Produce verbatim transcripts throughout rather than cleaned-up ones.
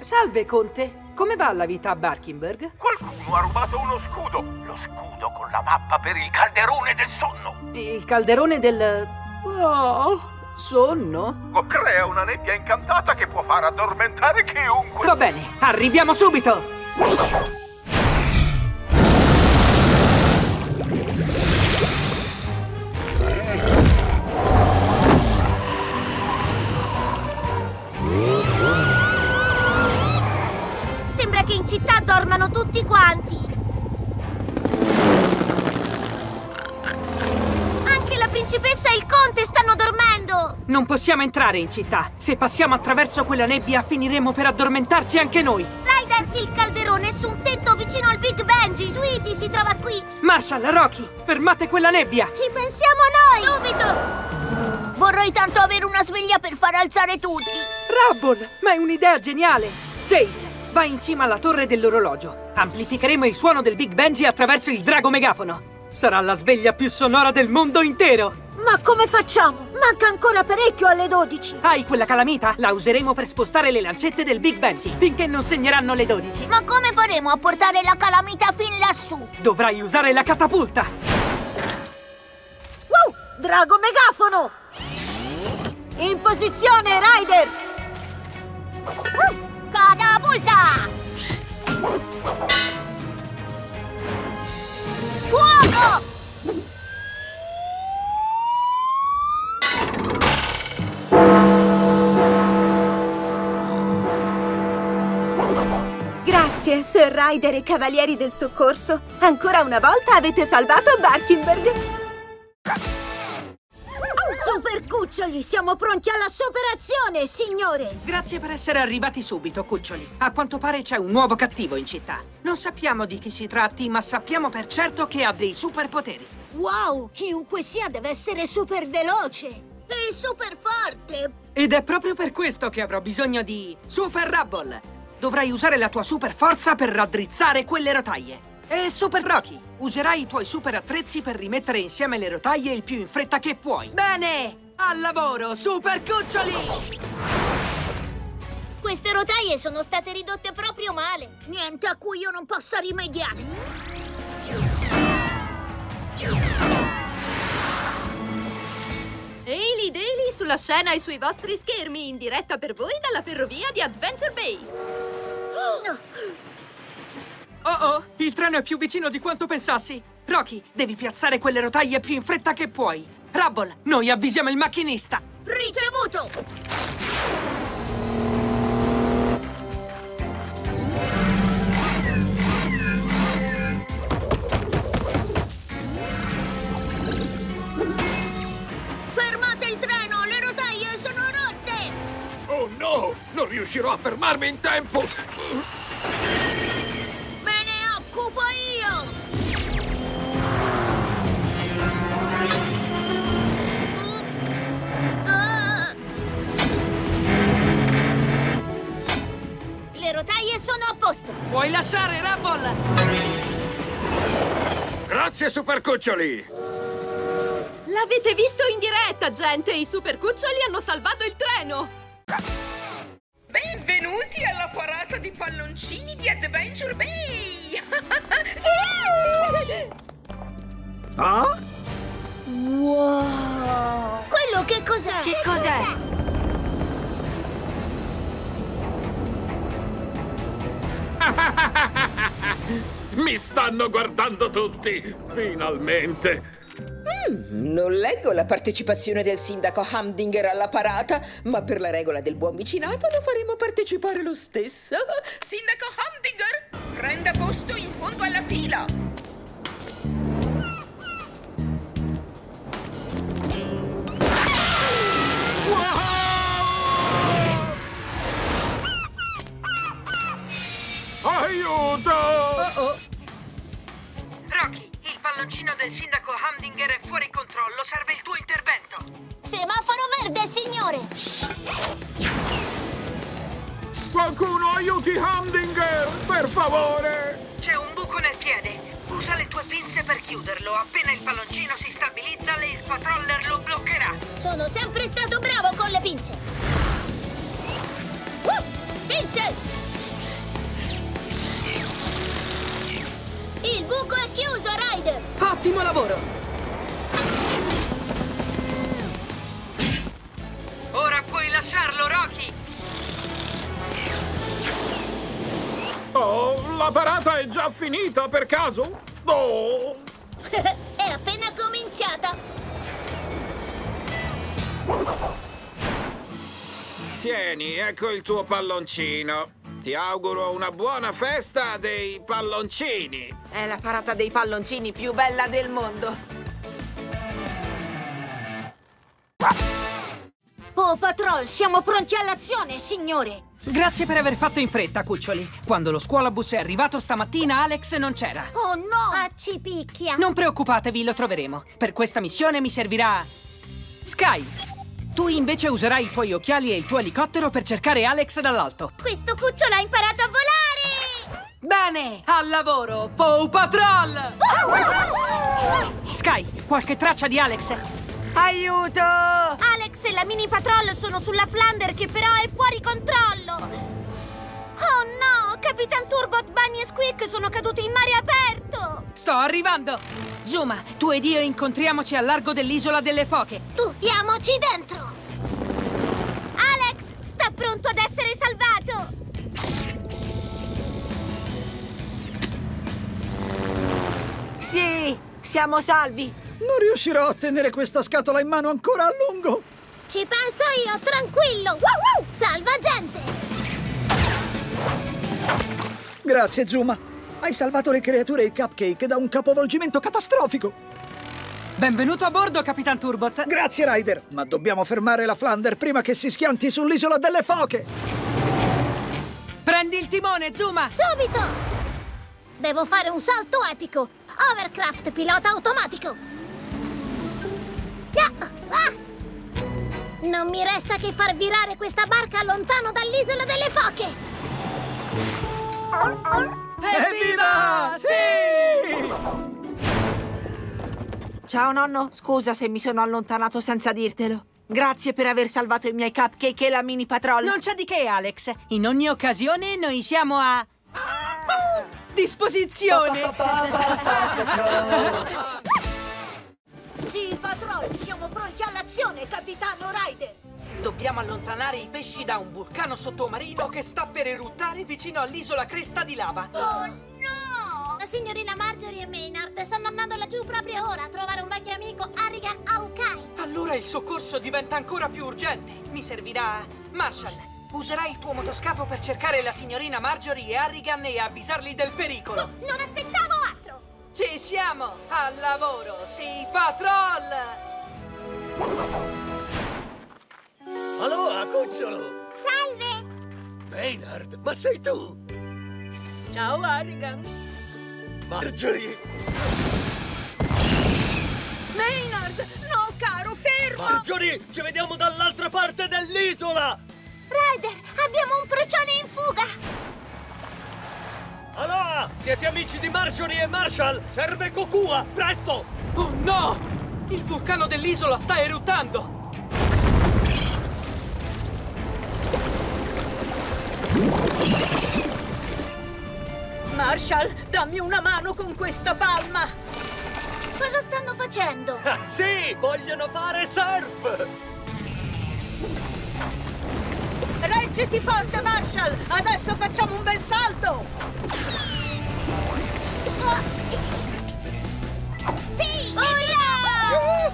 Salve, Conte. Come va la vita a Barkenberg? Qualcuno ha rubato uno scudo. Lo scudo con la mappa per il calderone del sonno. Il calderone del... Oh, sonno? O crea una nebbia incantata che può far addormentare chiunque. Va bene, arriviamo subito! Sembra che in città dormano tutti quanti. Anche la principessa e il conte stanno dormendo. Non possiamo entrare in città. Se passiamo attraverso quella nebbia finiremo per addormentarci anche noi. Ryder, il calderone è su un tetto vicino al Big Benji. Sweetie si trova qui. Marshall, Rocky, fermate quella nebbia. Ci pensiamo noi. Subito. Vorrei tanto avere una sveglia per far alzare tutti. Rubble, ma è un'idea geniale. Chase, vai in cima alla torre dell'orologio. Amplificheremo il suono del Big Benji attraverso il drago megafono. Sarà la sveglia più sonora del mondo intero. Ma come facciamo? Manca ancora parecchio alle dodici. Hai quella calamita? La useremo per spostare le lancette del Big Benji finché non segneranno le dodici. Ma come faremo a portare la calamita fin lassù? Dovrai usare la catapulta. Wow! Drago megafono! In posizione, Ryder! Catapulta! Fuoco! Grazie, Sir Ryder e Cavalieri del Soccorso. Ancora una volta avete salvato Barkenberg. Super cuccioli, siamo pronti alla superazione, signore! Grazie per essere arrivati subito, cuccioli. A quanto pare c'è un nuovo cattivo in città. Non sappiamo di chi si tratti, ma sappiamo per certo che ha dei superpoteri. Wow, chiunque sia deve essere super veloce e super forte. Ed è proprio per questo che avrò bisogno di Super Rubble. Dovrai usare la tua super forza per raddrizzare quelle rotaie. E Super Rocky, userai i tuoi super attrezzi per rimettere insieme le rotaie il più in fretta che puoi. Bene! Al lavoro, super cuccioli! Queste rotaie sono state ridotte proprio male. Niente a cui io non possa rimediare. Hailey Daily sulla scena e sui vostri schermi, in diretta per voi dalla ferrovia di Adventure Bay. No. Oh oh, il treno è più vicino di quanto pensassi. Rocky, devi piazzare quelle rotaie più in fretta che puoi. Rubble, noi avvisiamo il macchinista. Ricevuto! Fermate il treno, le rotaie sono rotte! Oh no, non riuscirò a fermarmi in tempo! Le rotaie sono a posto! Puoi lasciare, Rubble! Grazie, super cuccioli! L'avete visto in diretta, gente! I super cuccioli hanno salvato il treno! Benvenuti alla parata di palloncini di Adventure Bay! Sì! Ah? Wow! Quello che cos'è? Che cos'è? Mi stanno guardando tutti! Finalmente! Mm, non leggo la partecipazione del sindaco Humdinger alla parata, ma per la regola del buon vicinato lo faremo partecipare lo stesso. Sindaco Humdinger, prenda posto in fondo alla fila! Aiuto! Oh oh! Rocky, il palloncino del sindaco Humdinger è fuori controllo, serve il tuo intervento! Semaforo verde, signore! Qualcuno aiuti Humdinger, per favore! C'è un buco nel piede. Usa le tue pinze per chiuderlo. Appena il palloncino si stabilizza, l'Air Patroller lo bloccherà. Sono sempre stato bravo con le pinze! Uh, pinze! Il buco è chiuso, Ryder! Ottimo lavoro! Ora puoi lasciarlo, Rocky! Oh, la parata è già finita per caso? Oh! È appena cominciata! Tieni, ecco il tuo palloncino. Ti auguro una buona festa dei palloncini. È la parata dei palloncini più bella del mondo. Paw Patrol, siamo pronti all'azione, signore! Grazie per aver fatto in fretta, cuccioli. Quando lo scuolabus è arrivato stamattina, Alex non c'era. Oh no! Ah, ci picchia! Non preoccupatevi, lo troveremo. Per questa missione mi servirà... Sky! Tu invece userai i tuoi occhiali e il tuo elicottero per cercare Alex dall'alto. Questo cucciolo ha imparato a volare! Bene! Al lavoro, Paw Patrol! Sky, qualche traccia di Alex? Aiuto! Alex e la mini patrol sono sulla Flander che però è fuori controllo! Oh no! Capitan Turbot, Bunny e Squeak sono caduti in mare aperto! Sto arrivando! Zuma, tu ed io incontriamoci al largo dell'isola delle foche. Tuffiamoci dentro! Alex, sta pronto ad essere salvato! Sì, siamo salvi! Non riuscirò a tenere questa scatola in mano ancora a lungo! Ci penso io, tranquillo! Salva gente! Grazie, Zuma. Hai salvato le creature e i cupcake da un capovolgimento catastrofico. Benvenuto a bordo, Capitan Turbot. Grazie, Ryder. Ma dobbiamo fermare la Flander prima che si schianti sull'isola delle foche. Prendi il timone, Zuma! Subito! Devo fare un salto epico! Overcraft pilota automatico! Ah, ah. Non mi resta che far virare questa barca lontano dall'isola delle foche! Evviva! Sì! Ciao nonno, scusa se mi sono allontanato senza dirtelo. Grazie per aver salvato i miei cupcake e la mini patrol. Non c'è di che, Alex. In ogni occasione noi siamo a... disposizione! Sì, patrol, siamo pronti all'azione, capitano Ryder! Dobbiamo allontanare i pesci da un vulcano sottomarino che sta per eruttare vicino all'isola Cresta di Lava. Oh no! La signorina Marjorie e Maynard stanno andando laggiù proprio ora a trovare un vecchio amico, Harrigan Hawkeye. Allora il soccorso diventa ancora più urgente. Mi servirà... Marshall, userai il tuo motoscafo per cercare la signorina Marjorie e Harrigan e avvisarli del pericolo. Oh, non aspettavo altro! Ci siamo! Al lavoro, sì, patrol! Aloha, cucciolo! Salve! Maynard, ma sei tu? Ciao, Harrigan. Marjorie! Maynard! No, caro, fermo! Marjorie, ci vediamo dall'altra parte dell'isola! Ryder, abbiamo un procione in fuga! Aloha! Siete amici di Marjorie e Marshall? Serve Kokua, presto! Oh no! Il vulcano dell'isola sta eruttando! Marshall, dammi una mano con questa palma! Cosa stanno facendo? Ah, sì, vogliono fare surf! Reggiti forte, Marshall! Adesso facciamo un bel salto! Sì! Urrà!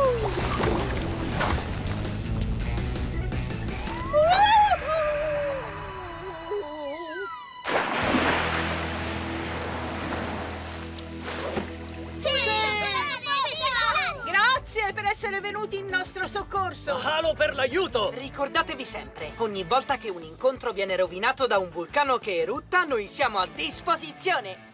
Grazie per essere venuti in nostro soccorso! Mahalo per l'aiuto! Ricordatevi sempre, ogni volta che un incontro viene rovinato da un vulcano che erutta, noi siamo a disposizione!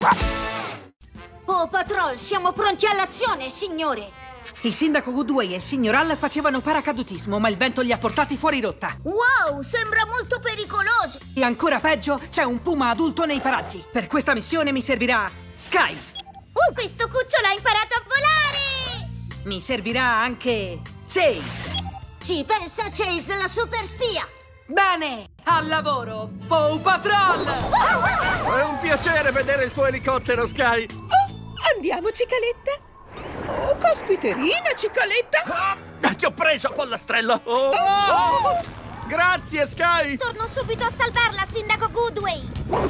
Paw Patrol, siamo pronti all'azione, signore! Il sindaco Goodway e il signor Hall facevano paracadutismo, ma il vento li ha portati fuori rotta. Wow, sembra molto pericoloso! E ancora peggio, c'è un puma adulto nei paraggi. Per questa missione mi servirà Sky. Uh, questo cucciolo ha imparato a volare! Mi servirà anche Chase. Ci pensa Chase, la super spia! Bene, al lavoro, Paw Patrol! È un piacere vedere il tuo elicottero, Sky. Oh, andiamo, Cicaletta. Oh, caspiterina, Cicaletta. Ah, ti ho preso, pollastrello. Oh. Oh. Grazie, Sky. Torno subito a salvarla, Sindaco Goodway.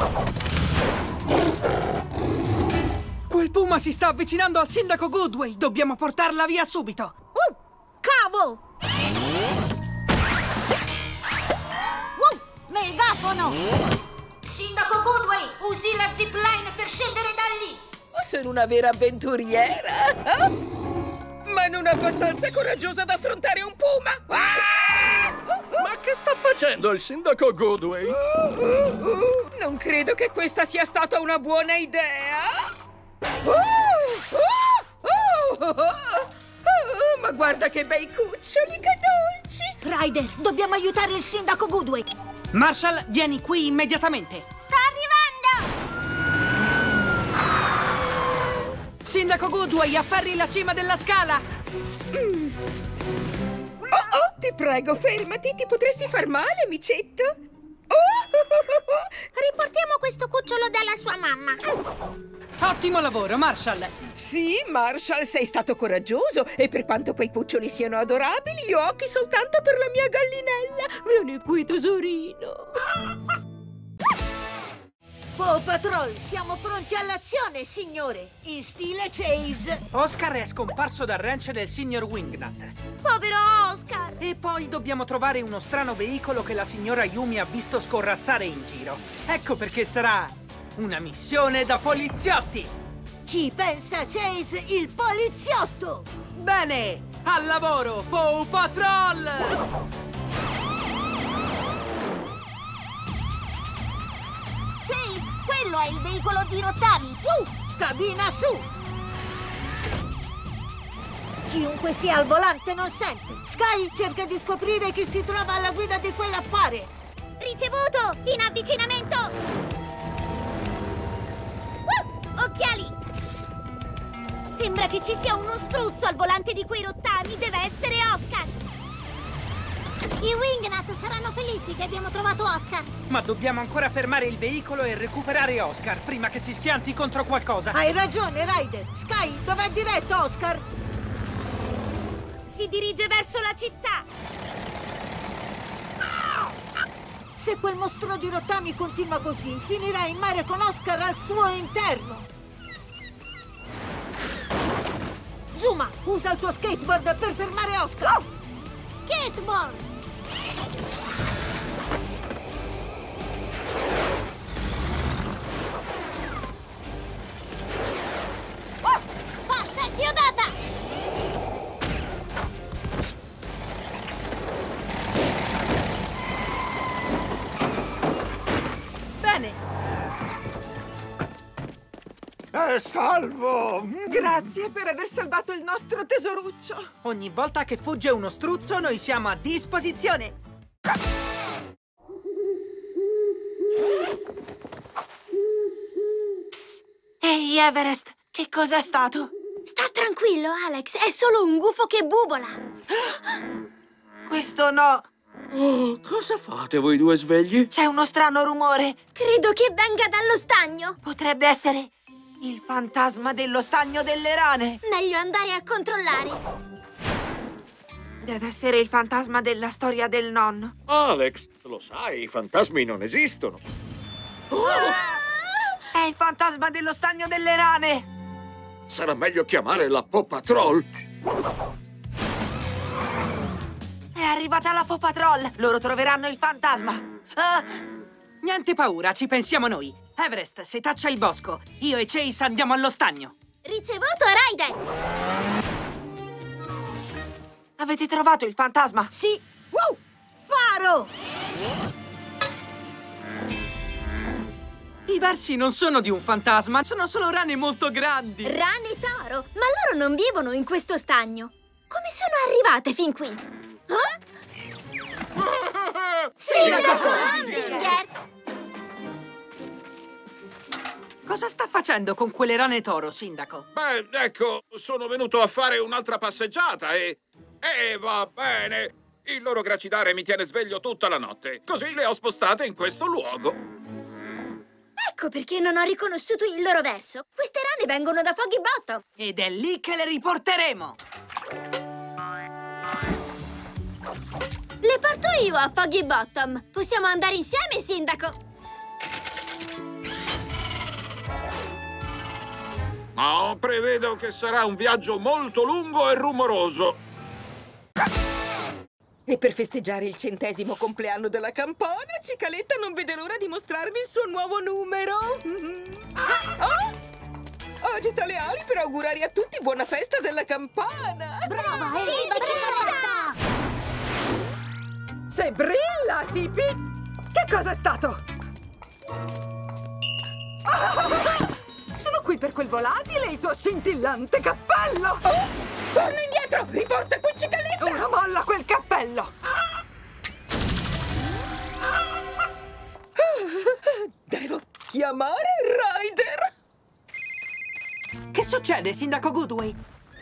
Quel puma si sta avvicinando a Sindaco Goodway. Dobbiamo portarla via subito. Uh, cavo! Uh, megafono! Sindaco Goodway, usi la zipline per scendere da lì. Sono una vera avventuriera, eh? Ma non abbastanza coraggiosa ad affrontare un puma. Ah! Ma che sta facendo il sindaco Goodway? Uh, uh, uh. Non credo che questa sia stata una buona idea. Uh, uh, uh, uh, uh, ma guarda che bei cuccioli, che dolci. Ryder, dobbiamo aiutare il sindaco Goodway. Marshall, vieni qui immediatamente. Sto arrivando! Sindaco Goodway, afferri la cima della scala! Mm. Oh, oh, ti prego, fermati, ti potresti far male, micetto. Oh. Riportiamo questo cucciolo dalla sua mamma. Ottimo lavoro, Marshall! Sì, Marshall, sei stato coraggioso e per quanto quei cuccioli siano adorabili, io ho occhi soltanto per la mia gallinella. Vieni qui, tesorino. Paw Patrol, siamo pronti all'azione, signore! In stile Chase! Oscar è scomparso dal ranch del signor Wingnut. Povero Oscar! E poi dobbiamo trovare uno strano veicolo che la signora Yumi ha visto scorrazzare in giro. Ecco perché sarà una missione da poliziotti! Ci pensa Chase, il poliziotto! Bene! Al lavoro, Paw Patrol! Chase, quello è il veicolo di rottami! Uh, cabina su! Chiunque sia al volante non sente. Sky cerca di scoprire chi si trova alla guida di quell'affare. Ricevuto! In avvicinamento! Uh, occhiali! Sembra che ci sia uno struzzo al volante di quei rottami. Deve essere Oscar! I Wingnut saranno felici che abbiamo trovato Oscar. Ma dobbiamo ancora fermare il veicolo e recuperare Oscar prima che si schianti contro qualcosa. Hai ragione, Ryder. Sky, dov'è diretto Oscar? Si dirige verso la città. Se quel mostro di rottami continua così, finirà in mare con Oscar al suo interno. Zuma, usa il tuo skateboard per fermare Oscar. Oh! Skateboard! Oh! Fascia chiodata! Bene! È salvo! Grazie per aver salvato il nostro tesoruccio. Ogni volta che fugge uno struzzo, noi siamo a disposizione. Psst. Ehi, Everest, che cos'è stato? Sta tranquillo, Alex, è solo un gufo che bubola. Questo no. Oh, cosa fate voi due svegli? C'è uno strano rumore. Credo che venga dallo stagno. Potrebbe essere il fantasma dello stagno delle rane. Meglio andare a controllare. Deve essere il fantasma della storia del nonno. Alex, lo sai, i fantasmi non esistono. Oh! È il fantasma dello stagno delle rane. Sarà meglio chiamare la Paw Patrol. È arrivata la Paw Patrol. Loro troveranno il fantasma. Uh, Niente paura, ci pensiamo noi. Everest, setaccia il bosco. Io e Chase andiamo allo stagno. Ricevuto, Ryder! Avete trovato il fantasma? Sì. Wow! Faro! I versi non sono di un fantasma, sono solo rane molto grandi. Rane toro? Ma loro non vivono in questo stagno. Come sono arrivate fin qui? Eh? Sindaco Hamdinger! Cosa sta facendo con quelle rane toro, Sindaco? Beh, ecco, sono venuto a fare un'altra passeggiata e... E va bene. Il loro gracidare mi tiene sveglio tutta la notte. Così le ho spostate in questo luogo. Ecco perché non ho riconosciuto il loro verso. Queste rane vengono da Foggy Bottom. Ed è lì che le riporteremo. Le porto io a Foggy Bottom. Possiamo andare insieme, Sindaco? No, prevedo che sarà un viaggio molto lungo e rumoroso. E per festeggiare il centesimo compleanno della campana, Cicaletta non vede l'ora di mostrarvi il suo nuovo numero. Ah, oh! Agita le ali per augurare a tutti buona festa della campana. Brava, evviva Cicaletta! Se brilla, Sipi! Che cosa è stato? Ah! Sono qui per quel volatile e il suo scintillante cappello! Oh, torna indietro! Riporta qui Cicaletta! Ora molla quel cappello! Devo chiamare Ryder! Che succede, Sindaco Goodway?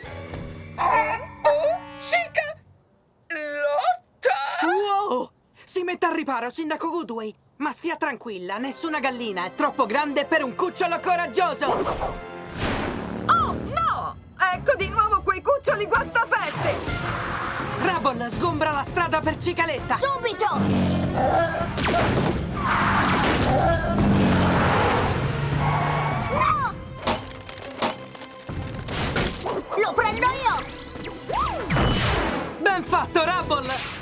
Oh, Cica! Lotta! Wow! Si metta al riparo, Sindaco Goodway. Ma stia tranquilla, nessuna gallina è troppo grande per un cucciolo coraggioso! Oh, no! Ecco di nuovo quei cuccioli guastafeste! Rubble sgombra la strada per Cicaletta! Subito! No! Lo prendo io! Ben fatto, Rubble!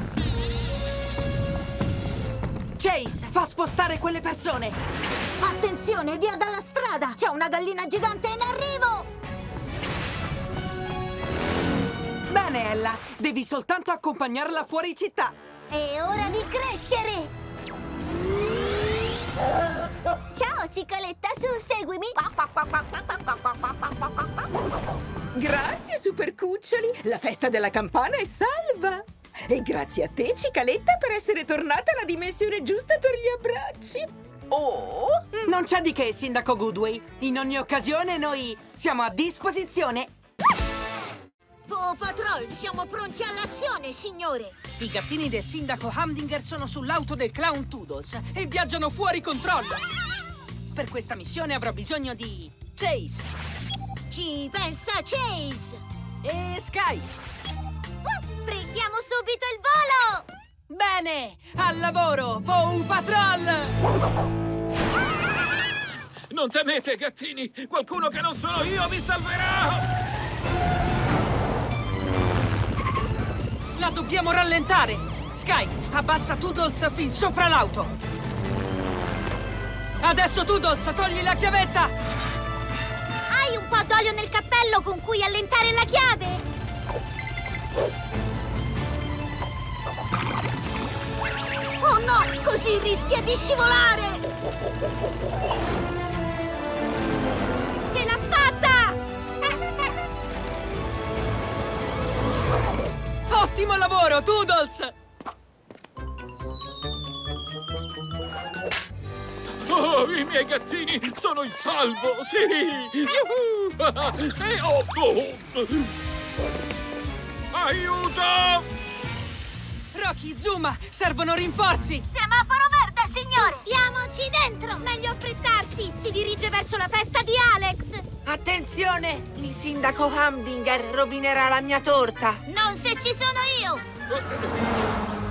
Chase, fa spostare quelle persone! Attenzione, via dalla strada! C'è una gallina gigante in arrivo! Bene, Ella, devi soltanto accompagnarla fuori città! È ora di crescere! Ciao, Cicaletta, su, seguimi! Grazie, super cuccioli! La festa della campana è salva! E grazie a te, Cicaletta, per essere tornata alla dimensione giusta per gli abbracci! Oh! Non c'è di che, Sindaco Goodway! In ogni occasione noi siamo a disposizione! Paw Patrol, siamo pronti all'azione, signore! I gattini del Sindaco Humdinger sono sull'auto del Clown Toodles e viaggiano fuori controllo! Per questa missione avrò bisogno di... Chase! Ci pensa Chase! E Sky! Prendiamo subito il volo! Bene! Al lavoro, Paw Patrol! Non temete, gattini! Qualcuno che non sono io mi salverà! La dobbiamo rallentare! Sky, abbassa Toodles fin sopra l'auto! Adesso Toodles, togli la chiavetta! Hai un po' d'olio nel cappello con cui allentare la chiave? Oh no! Così rischia di scivolare! Ce l'ha fatta! Ottimo lavoro, Toodles! Oh, i miei gattini sono in salvo, sì! Yuhu! E oh, oh. Aiuto! Rocky, Zuma, servono rinforzi! Semaforo verde, signore! Diamoci dentro! Meglio affrettarsi! Si dirige verso la festa di Alex! Attenzione! Il Sindaco Humdinger rovinerà la mia torta! Non se ci sono io!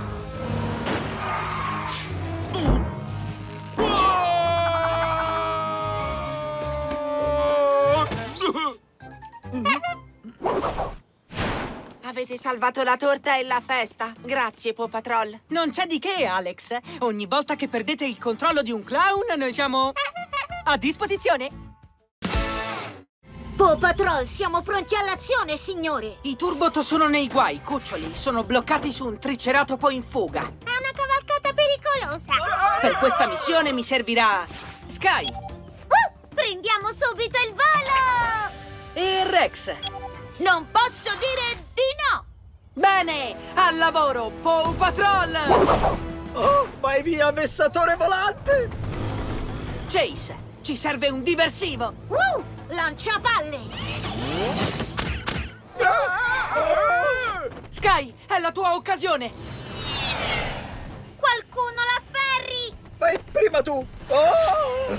Avete salvato la torta e la festa. Grazie, Paw Patrol. Non c'è di che, Alex. Ogni volta che perdete il controllo di un clown, noi siamo a disposizione. Paw Patrol, siamo pronti all'azione, signore! I Turboto sono nei guai, cuccioli. Sono bloccati su un triceratopo in fuga. È una cavalcata pericolosa! Per questa missione mi servirà Sky! Uh, prendiamo subito il volo! E Rex! Non posso dire di no! Bene! Al lavoro, Paw Patrol! Oh, vai via, vessatore volante! Chase, ci serve un diversivo! Uh, lanciapalle! Sky, è la tua occasione! Qualcuno l'afferri! Vai prima tu! Oh!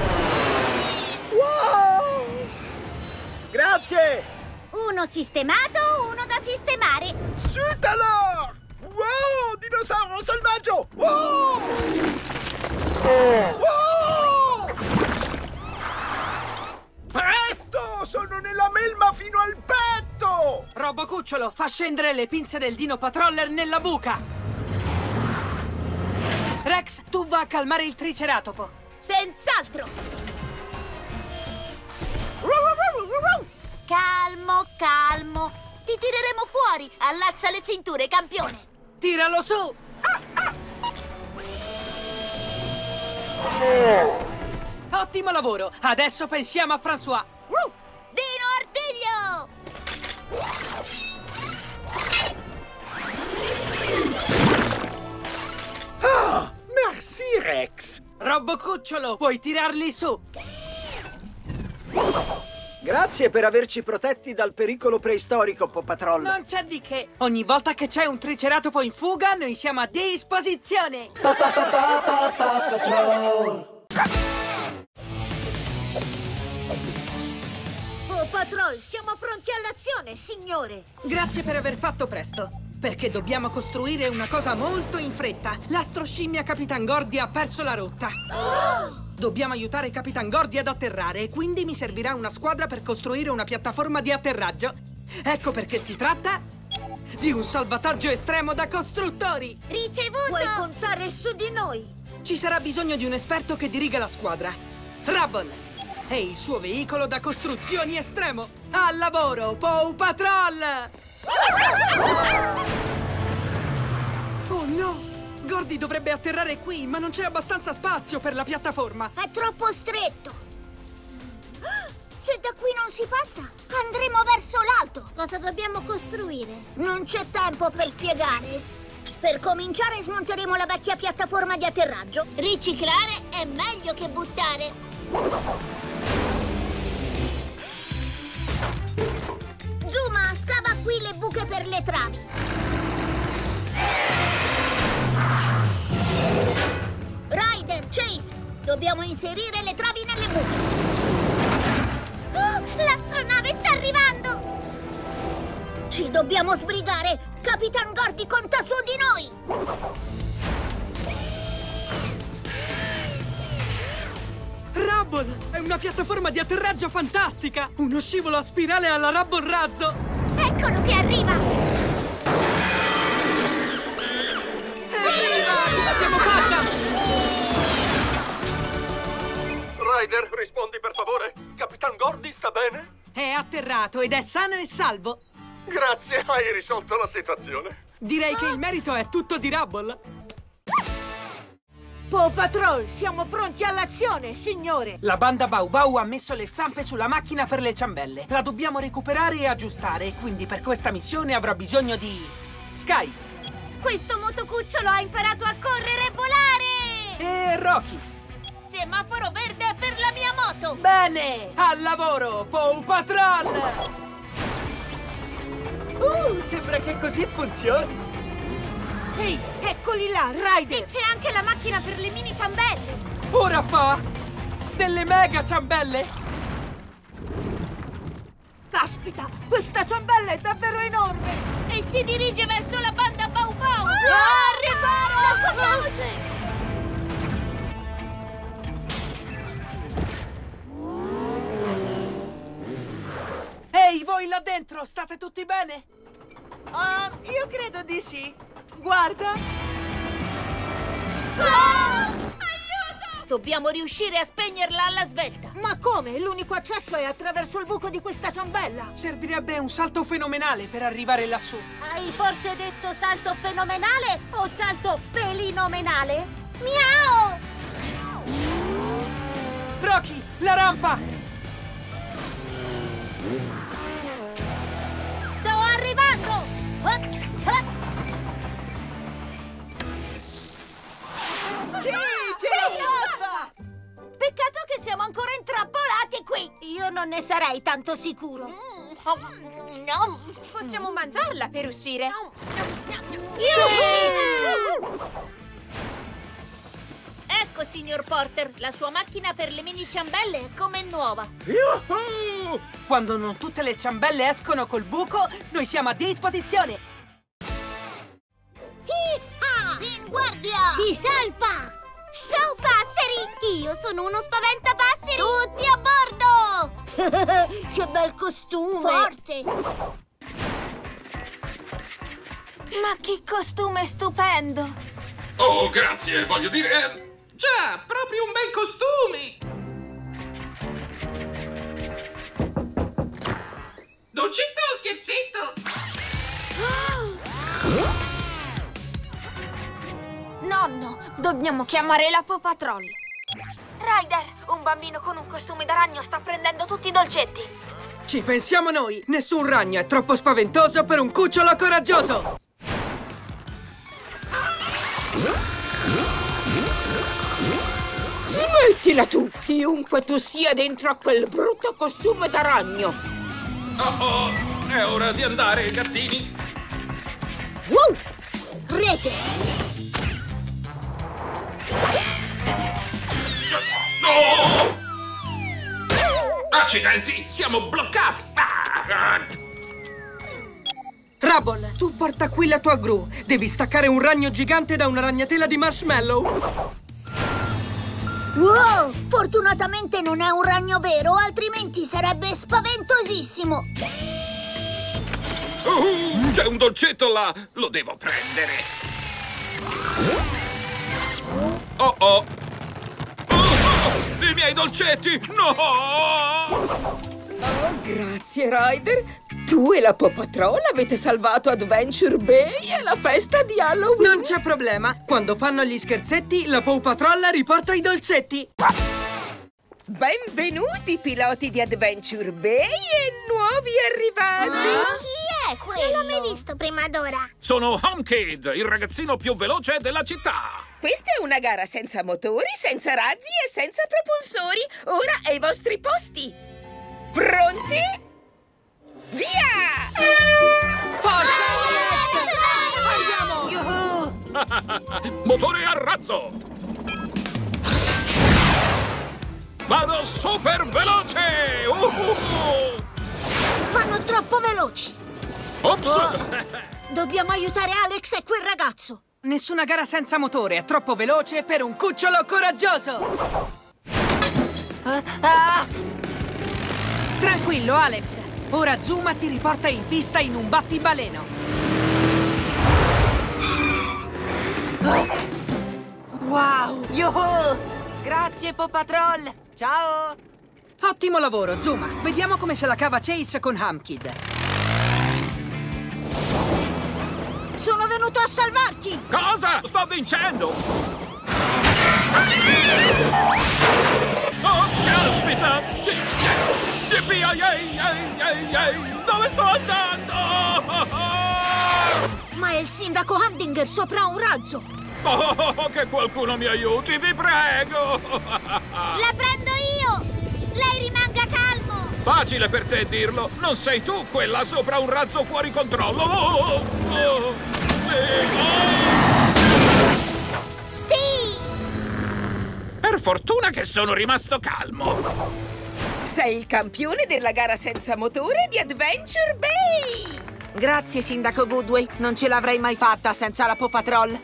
Wow! Grazie! Uno sistemato, uno da sistemare. Sutalo! Wow! Dinosauro selvaggio! Wow! Wow! Presto! Sono nella melma fino al petto! Robocucciolo, fa scendere le pinze del Dino Patroller nella buca! Rex, tu va a calmare il triceratopo! Senz'altro! Calmo, calmo! Ti tireremo fuori! Allaccia le cinture, campione! Tiralo su! Ottimo lavoro! Adesso pensiamo a François! Dino Artiglio! Ah! Merci, Rex! Robocucciolo, puoi tirarli su! Grazie per averci protetti dal pericolo preistorico, Paw Patrol. Non c'è di che! Ogni volta che c'è un triceratopo in fuga, noi siamo a disposizione! Paw Patrol, siamo pronti all'azione, signore! Grazie per aver fatto presto, perché dobbiamo costruire una cosa molto in fretta. L'astroscimmia Capitan Gordy ha perso la rotta. Dobbiamo aiutare Capitan Gordy ad atterrare e quindi mi servirà una squadra per costruire una piattaforma di atterraggio. Ecco perché si tratta di un salvataggio estremo da costruttori. Ricevuto! Puoi contare su di noi! Ci sarà bisogno di un esperto che diriga la squadra. Rubble e il suo veicolo da costruzioni estremo. Al lavoro, Paw Patrol! Oh no! Gordy dovrebbe atterrare qui, ma non c'è abbastanza spazio per la piattaforma. È troppo stretto. Se da qui non si passa, andremo verso l'alto. Cosa dobbiamo costruire? Non c'è tempo per spiegare. Per cominciare smonteremo la vecchia piattaforma di atterraggio. Riciclare è meglio che buttare. Zuma, scava qui le buche per le travi. Ryder, Chase, dobbiamo inserire le travi nelle buche. Oh, l'astronave sta arrivando! Ci dobbiamo sbrigare! Capitan Gordy conta su di noi! Rubble! È una piattaforma di atterraggio fantastica! Uno scivolo a spirale alla Rubble Razzo! Eccolo che arriva! L'abbiamo fatta! Ryder, rispondi per favore. Capitan Gordy sta bene? È atterrato ed è sano e salvo. Grazie, hai risolto la situazione. Direi che il merito è tutto di Rubble. Paw Patrol, siamo pronti all'azione, signore! La banda Bau Bau ha messo le zampe sulla macchina per le ciambelle. La dobbiamo recuperare e aggiustare, quindi per questa missione avrò bisogno di... Sky! Questo motocucciolo ha imparato a correre e volare! E Rocky! Semaforo verde per la mia moto! Bene! Al lavoro, Paw Patrol! Uh, sembra che così funzioni! Ehi, eccoli là, Ryder! E c'è anche la macchina per le mini ciambelle! Ora fa delle mega ciambelle! Caspita, questa ciambella è davvero enorme! E si dirige verso la banda Bau Bau! Ah, arrivare! Nascondiamoci! Ehi, voi là dentro, state tutti bene? Ah, io credo di sì. Guarda! Ah! Aiuto! Dobbiamo riuscire a spegnerla alla svelta. Ma come? L'unico accesso è attraverso il buco di questa ciambella. Servirebbe un salto fenomenale per arrivare lassù. Hai forse detto salto fenomenale o salto pelinomenale? Miau! Rocky, la rampa! Sto arrivando! Hop, hop. Sì, ce l'ho fatta! Peccato che siamo ancora intrappolati qui. Io non ne sarei tanto sicuro. Mm, Possiamo mangiarla per uscire. Ecco, signor Porter, la sua macchina per le mini ciambelle è come nuova. Yuhu! Quando non tutte le ciambelle escono col buco, noi siamo a disposizione. Ah, in guardia! Si salpa! Ciao, passeri! Io sono uno spaventapasseri! Tutti a bordo! Che bel costume! Forte! Ma che costume stupendo! Oh, grazie, voglio dire... Già, proprio un bel costume! Dolcetto o scherzetto? Nonno, dobbiamo chiamare la Paw Patrol. Ryder, un bambino con un costume da ragno sta prendendo tutti i dolcetti. Ci pensiamo noi! Nessun ragno è troppo spaventoso per un cucciolo coraggioso! Smettila tu, chiunque tu sia dentro a quel brutto costume da ragno. Oh oh, è ora di andare, gattini. Wow! Rete! No! Accidenti, siamo bloccati. Ah! Rubble, tu porta qui la tua gru. Devi staccare un ragno gigante da una ragnatela di marshmallow. Wow! Fortunatamente non è un ragno vero, altrimenti sarebbe spaventosissimo! Uh, c'è un dolcetto là! Lo devo prendere! Oh oh! Oh, oh! I miei dolcetti! No! Oh, grazie, Ryder! Tu e la Paw Patrol avete salvato Adventure Bay e la festa di Halloween! Non c'è problema! Quando fanno gli scherzetti, la Paw Patrol riporta i dolcetti! Benvenuti, piloti di Adventure Bay e nuovi arrivati! Ah? Chi è quello? Non l'ho mai visto prima d'ora! Sono HomeKid, il ragazzino più veloce della città! Questa è una gara senza motori, senza razzi e senza propulsori! Ora ai vostri posti! Pronti? Via! Forza! Andiamo! Motore a razzo! Vado super veloce! Uh, uh, uh. Vanno troppo veloci! Ops! Oh. Dobbiamo aiutare Alex e quel ragazzo! Nessuna gara senza motore, è troppo veloce per un cucciolo coraggioso! Ah, ah. Tranquillo, Alex! Ora Zuma ti riporta in pista in un battibaleno! Wow! Yuhu! Grazie, Paw Patrol! Ciao! Ottimo lavoro, Zuma! Vediamo come se la cava Chase con HomeKid. Sono venuto a salvarti! Cosa? Sto vincendo! Oh, caspita! Yippee, ai, ai, ai, ai, ai. Dove sto andando? Ma è il sindaco Hamdinger sopra un razzo! Oh, che qualcuno mi aiuti, vi prego! La prendo io! Lei rimanga calmo! Facile per te dirlo! Non sei tu quella sopra un razzo fuori controllo! Oh, oh, sì! Sì! Per fortuna che sono rimasto calmo! Sei il campione della gara senza motore di Adventure Bay! Grazie, Sindaco Goodway. Non ce l'avrei mai fatta senza la Paw Patrol.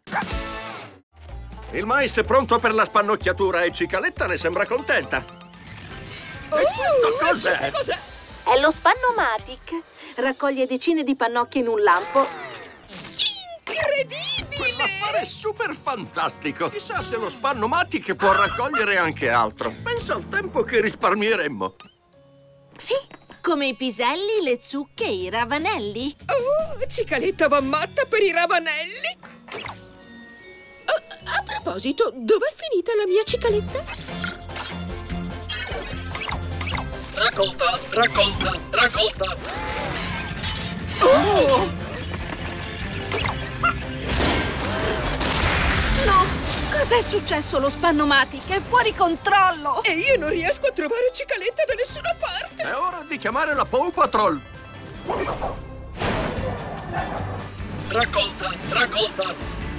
Il mais è pronto per la spannocchiatura e Cicaletta ne sembra contenta. Oh, e questo cos'è? cos'è? È lo Spannomatic. Raccoglie decine di pannocchie in un lampo. Incredibile! Quell'affare è super fantastico. Chissà se lo Spannomatic può raccogliere anche altro. Pensa al tempo che risparmieremmo. Sì, come i piselli, le zucche e i ravanelli. Oh, Cicaletta va matta per i ravanelli. Oh, a proposito, dov'è finita la mia Cicaletta? Raccolta, raccolta, raccolta. Oh! No, Cos'è successo allo Spannomatic? È fuori controllo! E io non riesco a trovare Cicaletta da nessuna parte! È ora di chiamare la Paw Patrol! Raccolta! Raccolta!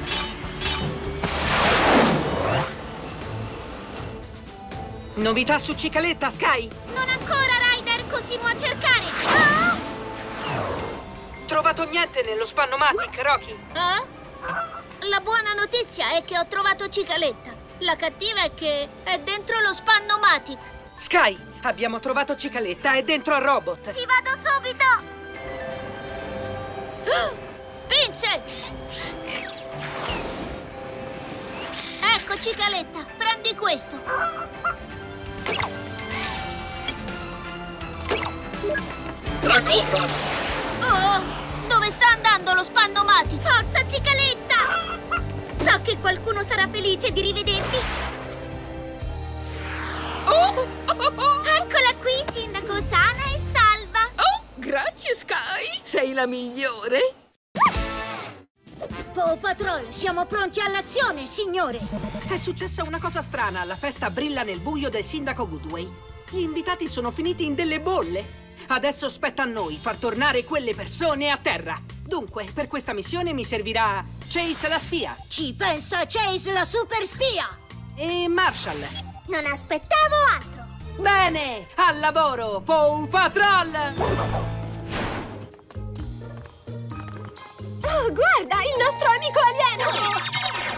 Novità su Cicaletta, Sky? Non ancora, Ryder! Continua a cercare! Oh! Trovato niente nello Spannomatic, Rocky. Eh? La buona notizia è che ho trovato Cicaletta. La cattiva è che è dentro lo Spannomatic. Sky, abbiamo trovato Cicaletta, è dentro al robot. Ci vado subito! Pinze! Ecco Cicaletta, prendi questo. Raccolta! Oh, dove sta andando lo Spannomatic? Forza Cicaletta! So che qualcuno sarà felice di rivederti. Oh! Oh, oh. Eccola qui, sindaco, sana e salva. Oh, grazie Sky, sei la migliore. Paw Patrol, siamo pronti all'azione, signore. È successa una cosa strana alla festa Brilla nel buio del sindaco Goodway. Gli invitati sono finiti in delle bolle. Adesso spetta a noi far tornare quelle persone a terra. Dunque, per questa missione mi servirà Chase la spia. Ci pensa Chase la super spia. E Marshall. Non aspettavo altro. Bene, al lavoro, Paw Patrol! Oh, guarda, il nostro amico alieno!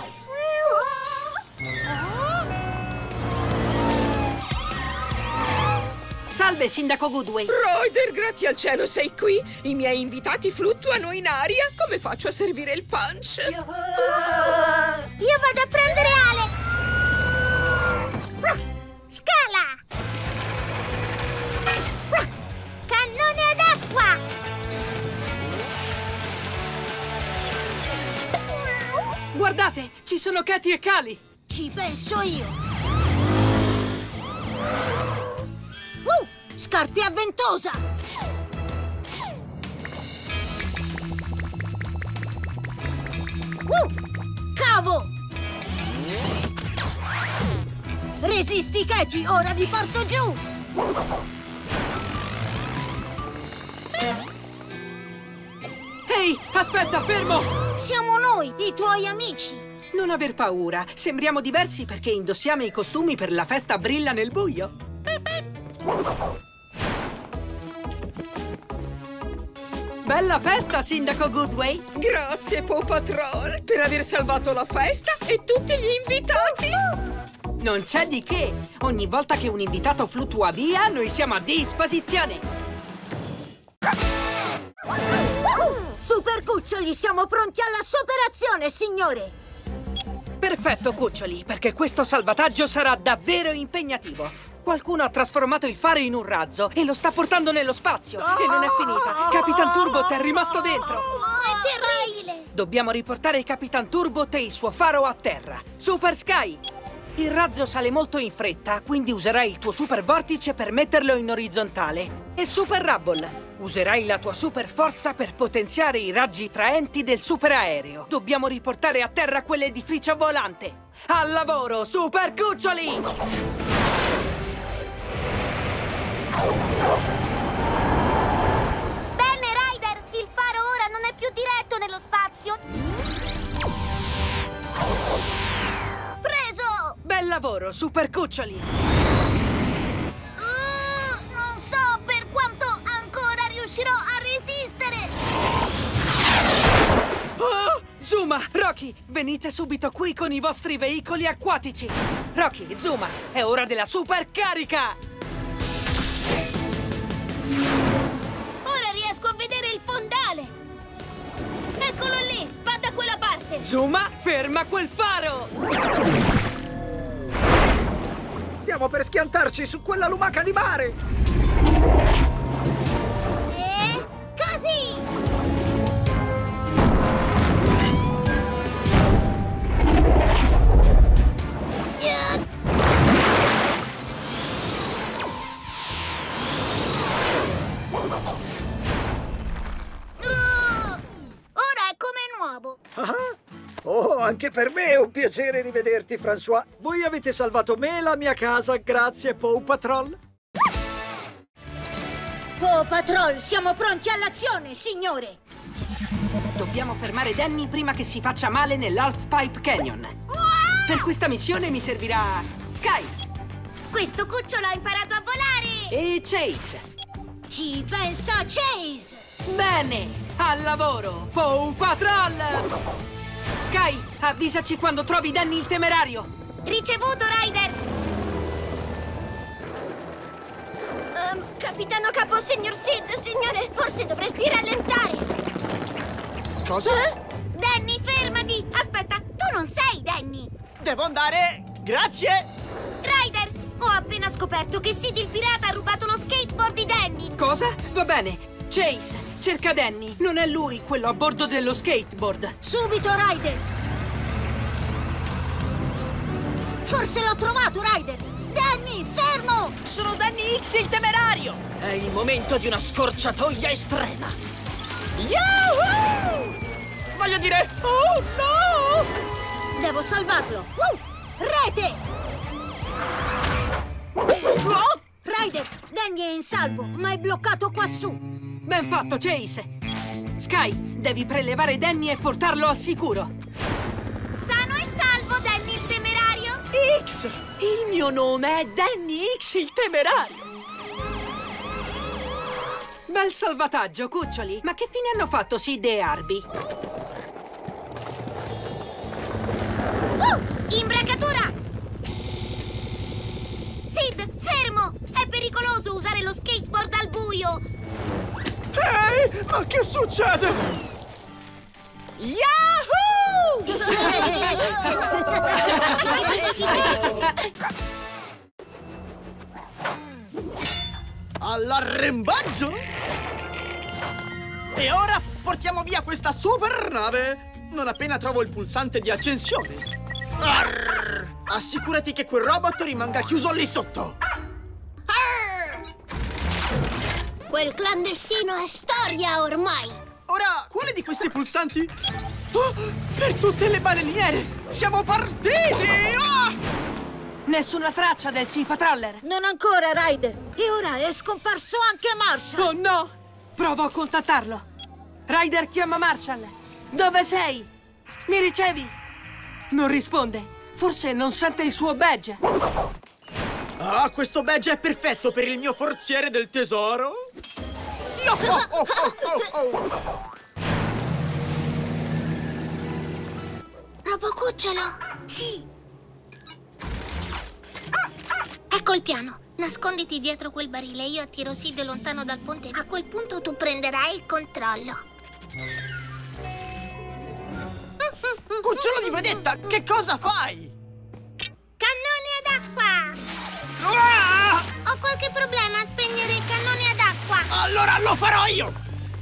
Salve, sindaco Goodway. Ryder, grazie al cielo sei qui. I miei invitati fluttuano in aria. Come faccio a servire il punch? Io vado a prendere Alex. Scala! Cannone ad acqua! Guardate, ci sono Katy e Kali. Ci penso io. Uh, scarpia ventosa! Uh, cavo! Resisti, Katy, ora vi porto giù! Ehi, aspetta, fermo! Siamo noi, i tuoi amici! Non aver paura, sembriamo diversi perché indossiamo i costumi per la festa Brilla nel buio. Bella festa, sindaco Goodway! Grazie, Paw Patrol, per aver salvato la festa e tutti gli invitati! Non c'è di che! Ogni volta che un invitato fluttua via, noi siamo a disposizione! Super Cuccioli, siamo pronti alla superazione, signore! Perfetto, Cuccioli, perché questo salvataggio sarà davvero impegnativo. Qualcuno ha trasformato il faro in un razzo e lo sta portando nello spazio. E non è finita. Capitan Turbot è rimasto dentro. Oh, è terribile! Dobbiamo riportare Capitan Turbot e il suo faro a terra. Super Sky! Il razzo sale molto in fretta, quindi userai il tuo super vortice per metterlo in orizzontale. E Super Rubble! Userai la tua super forza per potenziare i raggi traenti del super aereo. Dobbiamo riportare a terra quell'edificio volante. Al lavoro, Super Cuccioli! Bene, Ryder! Il faro ora non è più diretto nello spazio! Preso! Bel lavoro, Super Cuccioli! Uh, non so per quanto ancora riuscirò a resistere! Oh! Zuma, Rocky, venite subito qui con i vostri veicoli acquatici! Rocky, Zuma, è ora della super carica! Ora riesco a vedere il fondale! Eccolo lì! Va da quella parte! Zuma, ferma quel faro! Stiamo per schiantarci su quella lumaca di mare! E così! Oh, anche per me è un piacere rivederti, François. Voi avete salvato me e la mia casa, grazie, Paw Patrol. Paw Patrol, siamo pronti all'azione, signore! Dobbiamo fermare Danny prima che si faccia male nell'Half Pipe Canyon. Per questa missione mi servirà Sky. Questo cucciolo ha imparato a volare! E Chase. Ci pensa Chase! Bene, al lavoro, Paw Patrol! Sky, avvisaci quando trovi Danny il temerario. Ricevuto, Ryder! Um, Capitano Capo, signor Sid, signore, forse dovresti rallentare. Cosa? Eh? Danny, fermati! Aspetta, tu non sei Danny! Devo andare! Grazie! Ryder, ho appena scoperto che Sid il pirata ha rubato lo skateboard di Danny! Cosa? Va bene. Chase, cerca Danny. Non è lui quello a bordo dello skateboard. Subito, Ryder! Forse l'ho trovato, Ryder! Danny, fermo! Sono Danny X il temerario! È il momento di una scorciatoia estrema. Yahoo! Voglio dire, oh no! Devo salvarlo! Uh! Rete! Oh! Ryder, Danny è in salvo, ma è bloccato quassù. Ben fatto, Chase! Sky, devi prelevare Danny e portarlo al sicuro. Sano e salvo, Danny il temerario! X! Il mio nome è Danny X il temerario! Bel salvataggio, cuccioli! Ma che fine hanno fatto Sid e Arby? Uh! Imbracatura! Sid, fermo! È pericoloso usare lo skateboard al buio! Ehi, ma che succede? Yahoo! All'arrembaggio! E ora portiamo via questa super nave! Non appena trovo il pulsante di accensione. Arr! Assicurati che quel robot rimanga chiuso lì sotto. Arr! Quel clandestino è storia ormai! Ora, quale di questi pulsanti? Oh, per tutte le baleniere! Siamo partiti! Oh! Nessuna traccia del Sea Patroller. Non ancora, Ryder. E ora è scomparso anche Marshall. Oh no! Provo a contattarlo. Ryder chiama Marshall. Dove sei? Mi ricevi? Non risponde. Forse non sente il suo badge. Ah, questo badge è perfetto per il mio forziere del tesoro. Oh, oh, oh, oh, oh. Robocucciolo? Sì. Ecco il piano. Nasconditi dietro quel barile. Io attiro Sid lontano dal ponte. A quel punto tu prenderai il controllo. Cucciolo di vedetta, che cosa fai? Cannone ad acqua! Ah! Ho qualche problema a spegnere il cannone ad acqua. Allora lo farò io!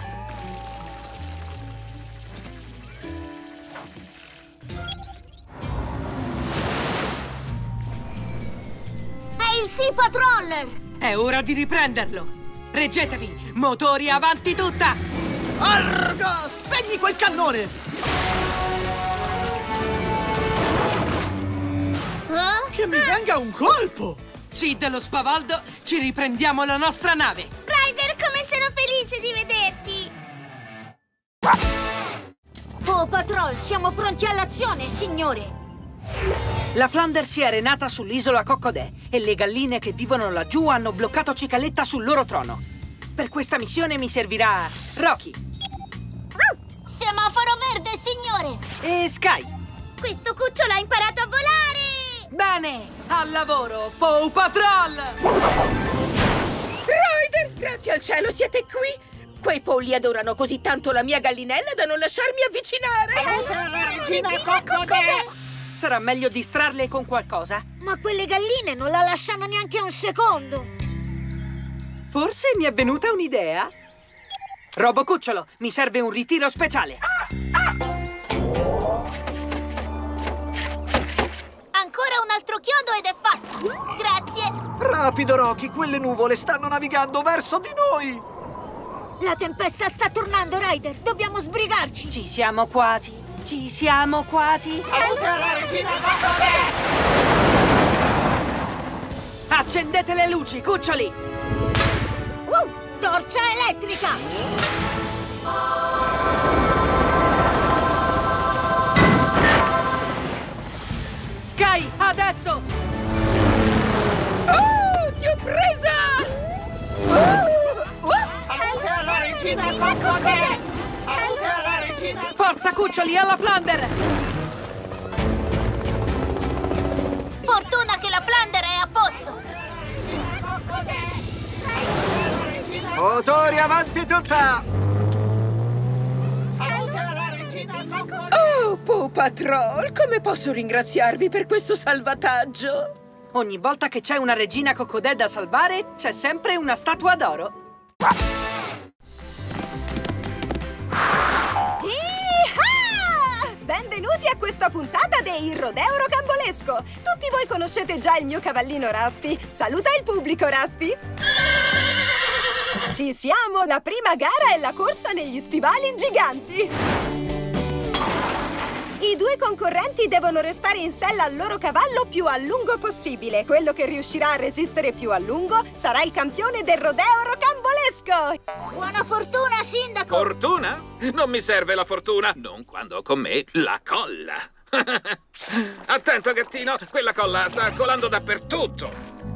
È il Sea Patroller! È ora di riprenderlo. Reggetevi, motori avanti tutta! Arga! Spegni quel cannone! Eh? Che mi venga un colpo! Sid lo spavaldo, ci riprendiamo la nostra nave! Ryder, come sono felice di vederti! Paw Patrol, siamo pronti all'azione, signore! La Flounder si è arenata sull'isola Cocodè e le galline che vivono laggiù hanno bloccato Cicaletta sul loro trono. Per questa missione mi servirà Rocky. Semaforo verde, signore! E Sky. Questo cucciolo ha imparato a volare! Bene, al lavoro, Paw Patrol! Ryder, grazie al cielo siete qui! Quei polli adorano così tanto la mia gallinella da non lasciarmi avvicinare! Salute la regina Cocodè! Sarà meglio distrarle con qualcosa? Ma quelle galline non la lasciano neanche un secondo! Forse mi è venuta un'idea. Robocucciolo, mi serve un ritiro speciale. Ancora un altro chiodo ed è fatto! Grazie! Rapido, Rocky, quelle nuvole stanno navigando verso di noi! La tempesta sta tornando, Ryder! Dobbiamo sbrigarci! Ci siamo quasi. Ci siamo quasi. Saluta la regina Cocodè! Accendete le luci, cuccioli! Uh, torcia elettrica! Sky, adesso! Oh, ti ho presa! Uh, uh. Saluta la regina Cocodè! Saluta la regina! Forza, cuccioli, alla Flander! Fortuna che la Flander è a posto! Motori avanti tutta! Oh, Paw Patrol, come posso ringraziarvi per questo salvataggio? Ogni volta che c'è una regina Cocodè da salvare, c'è sempre una statua d'oro. Benvenuti a questa puntata del Rodeo Rocambolesco! Tutti voi conoscete già il mio cavallino Rusty. Saluta il pubblico, Rusty! Ci siamo! La prima gara è la corsa negli stivali giganti! I due concorrenti devono restare in sella al loro cavallo più a lungo possibile. Quello che riuscirà a resistere più a lungo sarà il campione del Rodeo Rocambolesco! Buona fortuna, Sindaco! Fortuna? Non mi serve la fortuna, non quando ho con me la colla. Attento, gattino, quella colla sta colando dappertutto.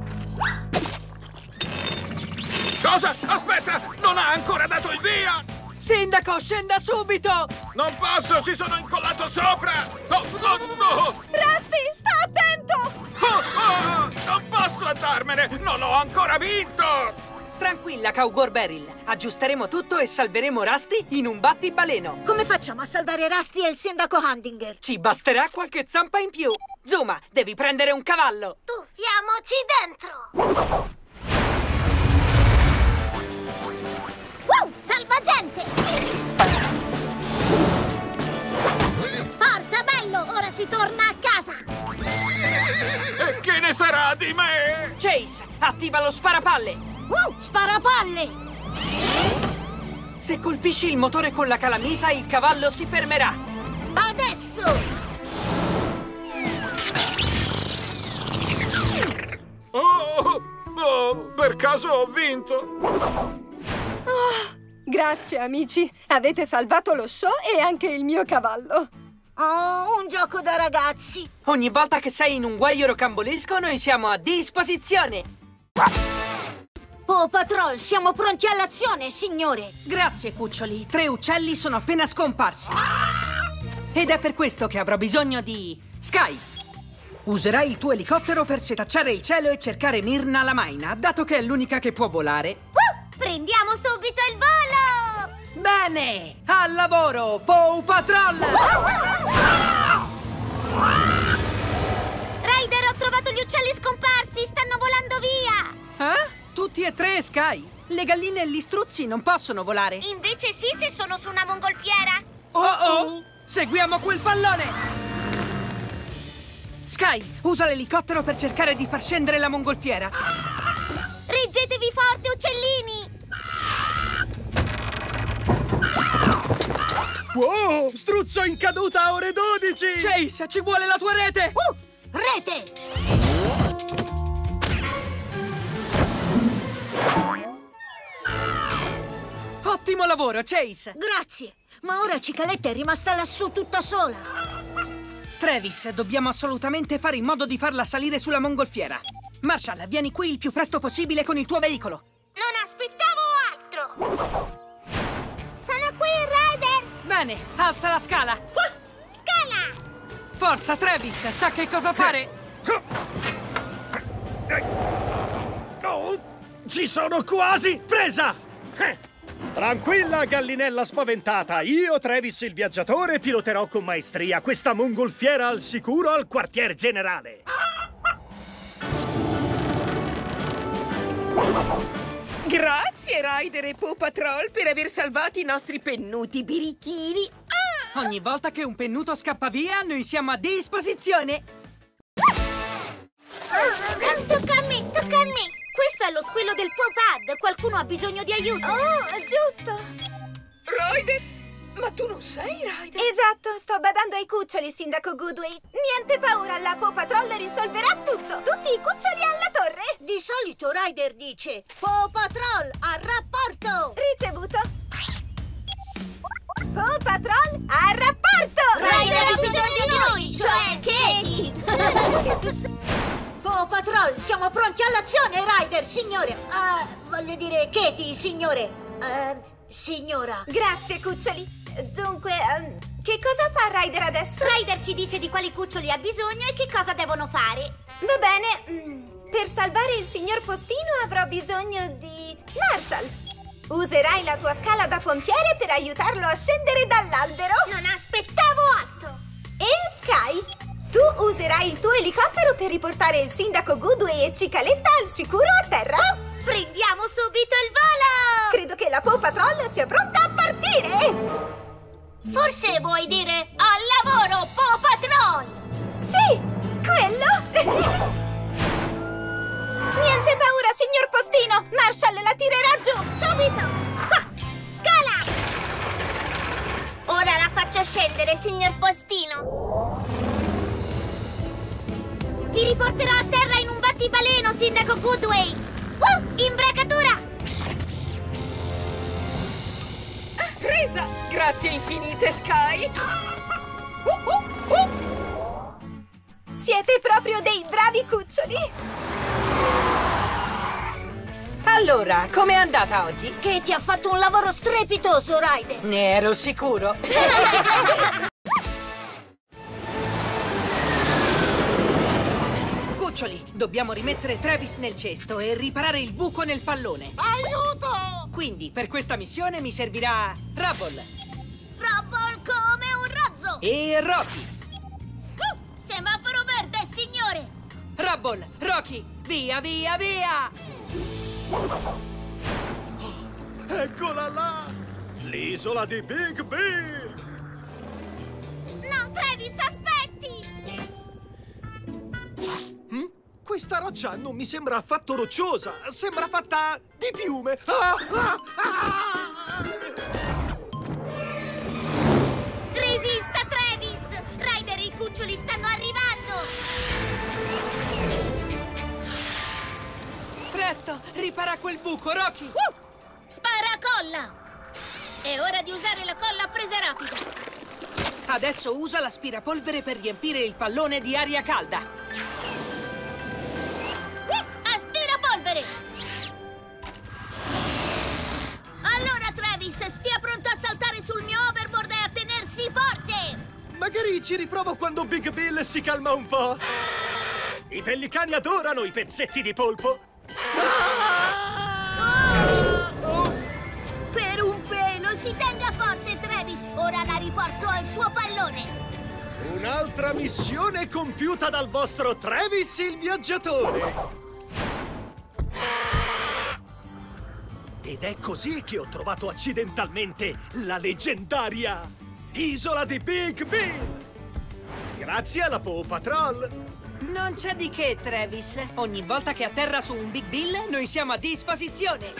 Cosa? Aspetta, non ha ancora dato il via! Sindaco, scenda subito! Non posso, ci sono incollato sopra! No, no, no! Rusty, sta attento! Oh, oh, non posso andarmene, non ho ancora vinto! Tranquilla, Cowgirl Beryl. Aggiusteremo tutto e salveremo Rusty in un battibaleno. Come facciamo a salvare Rusty e il sindaco Handinger? Ci basterà qualche zampa in più. Zuma, devi prendere un cavallo. Tuffiamoci dentro! Wow, salvagente! Forza, bello! Ora si torna a casa! E che ne sarà di me? Chase, attiva lo sparapalle! Wow, sparapalle! Se colpisci il motore con la calamita, il cavallo si fermerà! Adesso! Oh, oh, per caso ho vinto? Oh, grazie, amici. Avete salvato lo show e anche il mio cavallo. Oh, un gioco da ragazzi. Ogni volta che sei in un guaio rocambolesco, noi siamo a disposizione. Paw Patrol, siamo pronti all'azione, signore. Grazie, cuccioli. Tre uccelli sono appena scomparsi. Ed è per questo che avrò bisogno di... Sky! Userai il tuo elicottero per setacciare il cielo e cercare Myrna la Maina, dato che è l'unica che può volare. Uh! Prendiamo subito il volo! Bene! Al lavoro, Paw Patrol! Ryder, ho trovato gli uccelli scomparsi! Stanno volando via! Eh? Tutti e tre, Sky? Le galline e gli struzzi non possono volare. Invece sì, se sono su una mongolfiera. Oh oh! Seguiamo quel pallone! Sky, usa l'elicottero per cercare di far scendere la mongolfiera. Reggetevi forte, uccellini! Wow, struzzo in caduta a ore dodici! Chase, ci vuole la tua rete! Uh, rete! Ottimo lavoro, Chase! Grazie, ma ora Cicaletta è rimasta lassù tutta sola. Travis, dobbiamo assolutamente fare in modo di farla salire sulla mongolfiera. Marshall, vieni qui il più presto possibile con il tuo veicolo. Non aspettavo altro! Sono qui, Ryder! Bene, alza la scala! Uh, scala! Forza, Travis, sa che cosa fare? Oh, ci sono quasi! Presa! Tranquilla, gallinella spaventata. Io, Travis il viaggiatore, piloterò con maestria questa mongolfiera al sicuro al quartier generale. Grazie, Ryder e Paw Patrol, per aver salvato i nostri pennuti birichini. Ah! Ogni volta che un pennuto scappa via, noi siamo a disposizione. Tocca a me, tocca a me. Questo è lo squillo del Paw Pad. Qualcuno ha bisogno di aiuto. Oh, è giusto. Ryder, Ma tu non sei Ryder? Esatto, sto badando ai cuccioli, Sindaco Goodway. Niente paura, la Paw Patrol risolverà tutto. Tutti i cuccioli alla torre. Di solito Ryder dice Paw Patrol al rapporto. Ricevuto. Paw Patrol al rapporto. Ryder ha bisogno di noi, cioè Katie. Paw Patrol, siamo pronti all'azione, Ryder, signore. Uh, voglio dire, Katie, signore. Uh, signora. Grazie, cuccioli. Dunque, um, che cosa fa Ryder adesso? Ryder ci dice di quali cuccioli ha bisogno e che cosa devono fare. Va bene. Mm, per salvare il signor Postino avrò bisogno di Marshall. Userai la tua scala da pompiere per aiutarlo a scendere dall'albero. Non aspettavo altro. E Sky, tu userai il tuo elicottero per riportare il sindaco Goodway e Cicaletta al sicuro a terra. Oh, prendiamo subito il volo! Credo che la Paw Patrol sia pronta a partire! Forse vuoi dire al lavoro, Paw Patrol! Sì, quello! Niente paura, signor Postino! Marshall la tirerà giù! Subito! Ah, scala! Ora la faccio scendere, signor Postino! Vi riporterò a terra in un battibaleno, Sindaco Goodway! Uh, imbracatura! Presa! Grazie infinite, Sky! Uh, uh, uh. Siete proprio dei bravi cuccioli! Allora, com'è andata oggi? Katie ha fatto un lavoro strepitoso, Ryder! Ne ero sicuro! Cuccioli, dobbiamo rimettere Travis nel cesto e riparare il buco nel pallone. Aiuto! Quindi, per questa missione mi servirà Rubble. Rubble come un razzo! E Rocky. Uh, semaforo verde, signore! Rubble, Rocky, via, via, via! Oh, eccola là! L'isola di Big Bill! No, Travis, aspetti! Hm? Questa roccia non mi sembra affatto rocciosa! Sembra fatta di piume! Ah, ah, ah! Resista, Travis! Ryder e i cuccioli stanno arrivando! Presto, ripara quel buco, Rocky! Uh! Spara a colla! È ora di usare la colla a presa rapida! Adesso usa l'aspirapolvere per riempire il pallone di aria calda! Uh! Aspirapolvere! Allora, Travis, stia pronto a saltare sul mio overboard e a tenersi forte! Magari ci riprovo quando Big Bill si calma un po'! I pellicani adorano i pezzetti di polpo! Oh! Per un pelo, si tenga forte, Travis! Ora la riporto al suo pallone! Un'altra missione compiuta dal vostro Travis il viaggiatore! Ed è così che ho trovato accidentalmente la leggendaria Isola di Big Bill! Grazie alla Paw Patrol! Non c'è di che, Travis. Ogni volta che atterra su un Big Bill, noi siamo a disposizione.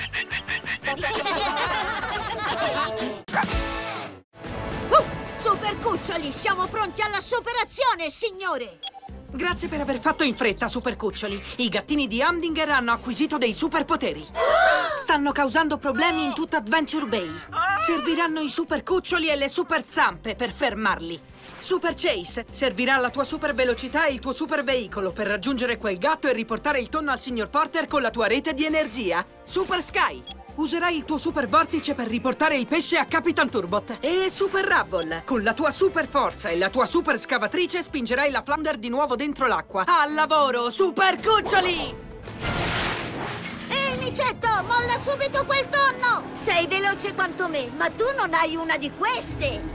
uh, super cuccioli, siamo pronti alla superazione, signore! Grazie per aver fatto in fretta, Super Cuccioli. I gattini di Humdinger hanno acquisito dei superpoteri. Stanno causando problemi in tutta Adventure Bay. Serviranno i Super Cuccioli e le Super Zampe per fermarli. Super Chase, servirà la tua super velocità e il tuo super veicolo per raggiungere quel gatto e riportare il tonno al signor Porter con la tua rete di energia. Super Sky, userai il tuo super vortice per riportare il pesce a Capitan Turbot. E Super Rubble, con la tua super forza e la tua super scavatrice spingerai la Flounder di nuovo dentro l'acqua. Al lavoro, Super Cuccioli! Ehi, micetto, molla subito quel tonno! Sei veloce quanto me, ma tu non hai una di queste!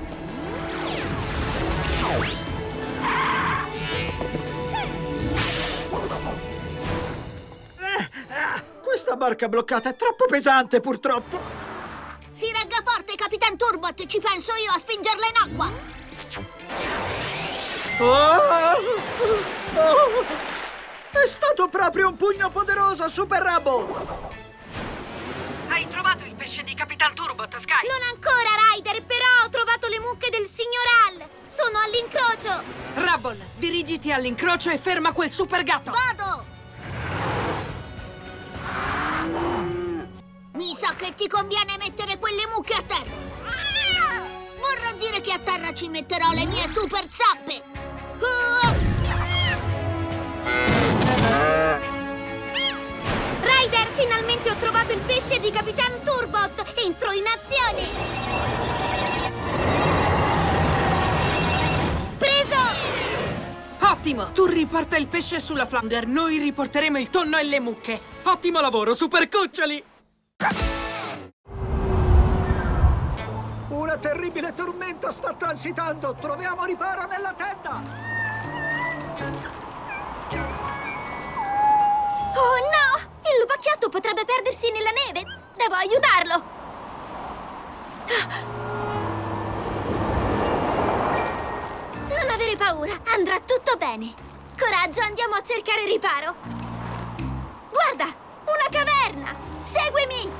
Questa barca bloccata è troppo pesante, purtroppo. Si regga forte, Capitan Turbot. Ci penso io a spingerla in acqua. Oh! Oh! È stato proprio un pugno poderoso, Super Rubble! Hai trovato il pesce di Capitan Turbot, Sky! Non ancora, Ryder, però ho trovato le mucche del signor Hal! Sono all'incrocio! Rubble, dirigiti all'incrocio e ferma quel super gatto! Vado! Mi sa che ti conviene mettere quelle mucche a terra! Vorrà dire che a terra ci metterò le mie super zappe! Ryder, finalmente ho trovato il pesce di Capitan Turbot! Entro in azione! Preso! Ottimo! Tu riporta il pesce sulla Flounder, noi riporteremo il tonno e le mucche! Ottimo lavoro, super cuccioli! Una terribile tormenta sta transitando! Troviamo riparo nella tenda! Oh no! Il lupacchiotto potrebbe perdersi nella neve! Devo aiutarlo! Non avere paura, andrà tutto bene! Coraggio, andiamo a cercare riparo! Guarda! Una caverna! Seguimi!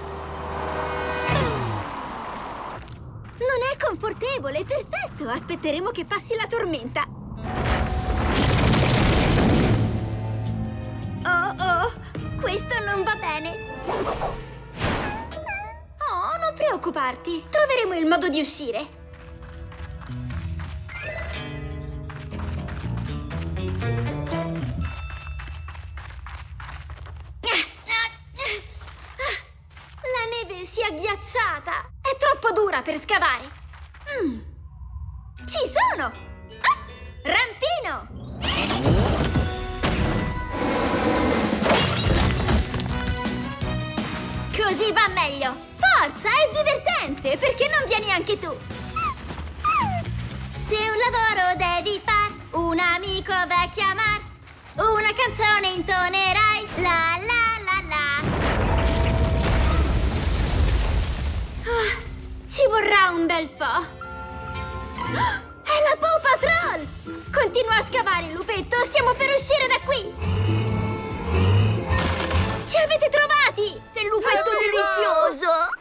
Non è confortevole, perfetto! Aspetteremo che passi la tormenta! Oh oh! Questo non va bene! Oh, non preoccuparti! Troveremo il modo di uscire! La neve si è ghiacciata! È troppo dura per scavare! Mm. Ci sono! Ah, rampino! Così va meglio! Forza, è divertente! Perché non vieni anche tu? Se un lavoro devi far, un amico va a chiamar, una canzone intonerai, la la la la. Oh, ci vorrà un bel po'. È la Paw Patrol! Continua a scavare, lupetto, stiamo per uscire da qui! Ci avete trovati! Il lupetto delizioso!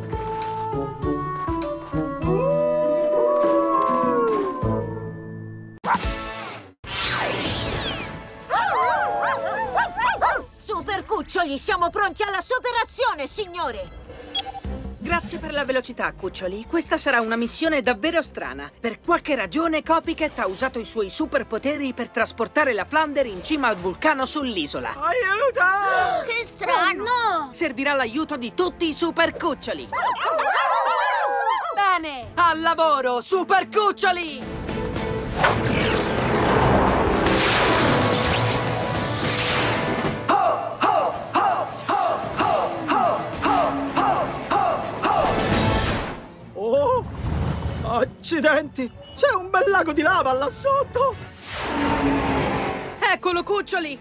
Super cuccioli, siamo pronti alla super azione, signore! Grazie per la velocità, cuccioli. Questa sarà una missione davvero strana. Per qualche ragione, Copycat ha usato i suoi superpoteri per trasportare la Flounder in cima al vulcano sull'isola. Aiuto! Che strano! No! Servirà l'aiuto di tutti i super cuccioli. Bene! Al lavoro, super cuccioli! Oh! Accidenti! C'è un bel lago di lava là sotto! Eccolo, cuccioli!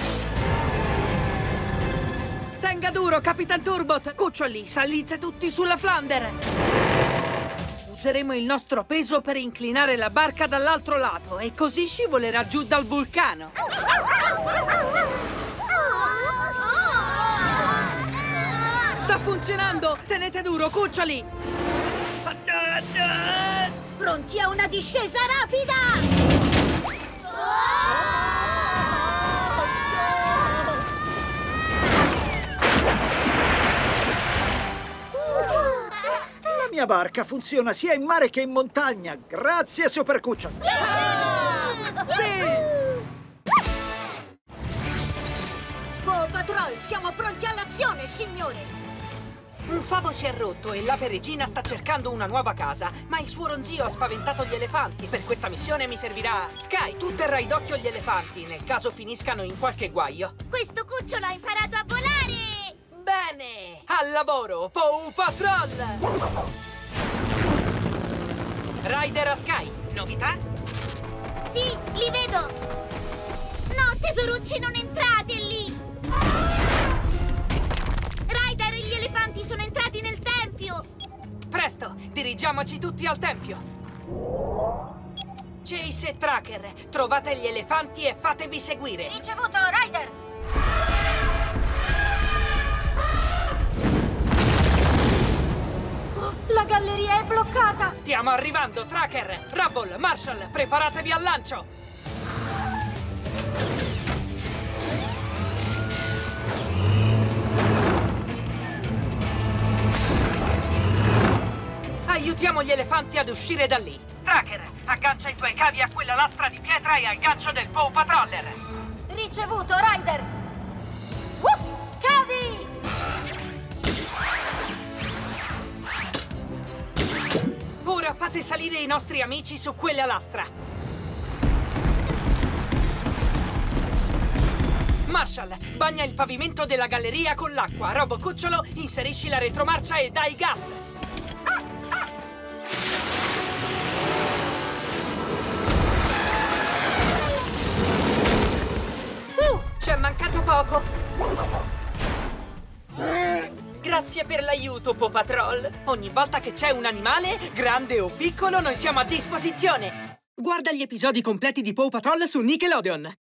Tenga duro, Capitan Turbot! Cuccioli, salite tutti sulla Flounder! Useremo il nostro peso per inclinare la barca dall'altro lato e così scivolerà giù dal vulcano! Sta funzionando! Tenete duro, cuccioli! Pronti a una discesa rapida! La mia barca funziona sia in mare che in montagna. Grazie, Super Cuccioli! Paw Patrol, siamo pronti all'azione, signore! Un favo si è rotto e l'ape regina sta cercando una nuova casa, ma il suo ronzio ha spaventato gli elefanti. Per questa missione mi servirà... Sky, tu terrai d'occhio gli elefanti, nel caso finiscano in qualche guaio. Questo cucciolo ha imparato a volare! Bene! Al lavoro, Paw Patrol! Ryder a Sky, novità? Sì, li vedo! No, tesorucci, non entrate lì! Ryder, gli elefanti sono entrati nel tempio! Presto, dirigiamoci tutti al tempio! Chase e Tracker, trovate gli elefanti e fatevi seguire! Ricevuto, Ryder! La galleria è bloccata! Stiamo arrivando, Tracker! Rubble, Marshall, preparatevi al lancio! Aiutiamo gli elefanti ad uscire da lì! Tracker, aggancia i tuoi cavi a quella lastra di pietra e al gancio del Paw Patroller! Ricevuto, Ryder! Uff! Cavi! Ora fate salire i nostri amici su quella lastra! Marshall, bagna il pavimento della galleria con l'acqua. Robo Cucciolo, inserisci la retromarcia e dai gas! Uh, ci è mancato poco! Grazie per l'aiuto, Paw Patrol! Ogni volta che c'è un animale, grande o piccolo, noi siamo a disposizione! Guarda gli episodi completi di Paw Patrol su Nickelodeon!